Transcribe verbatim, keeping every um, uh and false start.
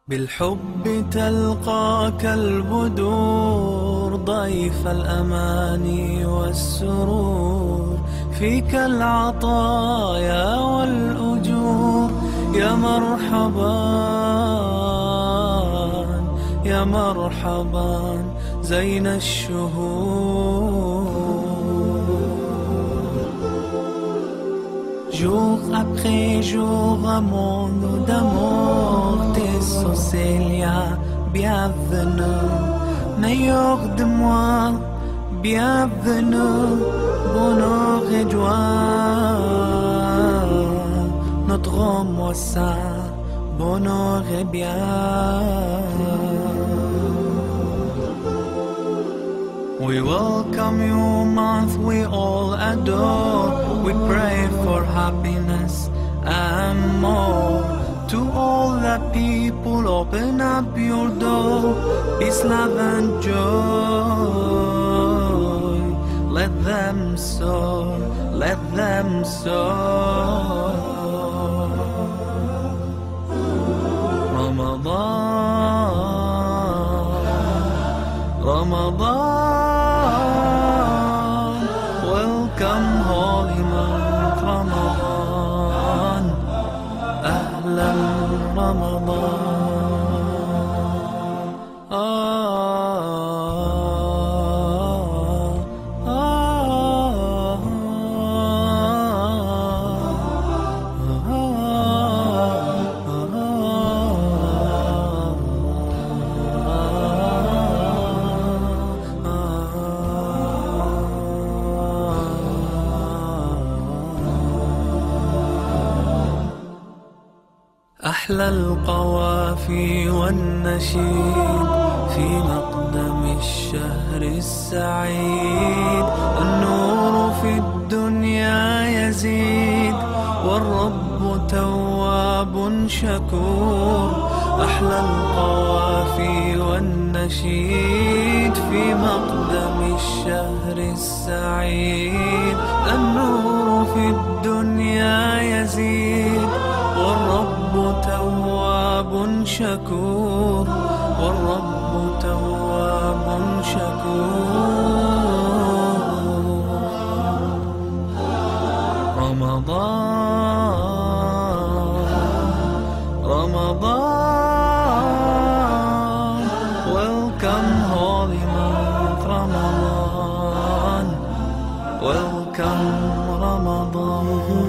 بالحب تلقاك البدور ضيف الأماني والسرور، فيك العطايا والأجور. يا مرحبا يا مرحبا زين الشهور. Jour après jour, amour d'amour, tes Célia, bienvenue. Meilleur de moi, bienvenue. Bonheur et joie, notre moi ça, bonheur et bien. We welcome you, month we all adore. We pray for happiness and more. To all the people, open up your door. Peace, love and joy. Let them soar, let them soar. Ramadan, Ramadan, welcome holy month Ramadan. Ahlan Ramadan. Ah, ah, أحلى القوافي والنشيد في مقدم الشهر السعيد. النور في الدنيا يزيد والرب تواب شكور. أحلى القوافي والنشيد في مقدم الشهر السعيد. النور في الدنيا يزيد والرب تواب شكور. والرب تواب شكور. رمضان رمضان welcome holy month Ramadan. Welcome Ramadan.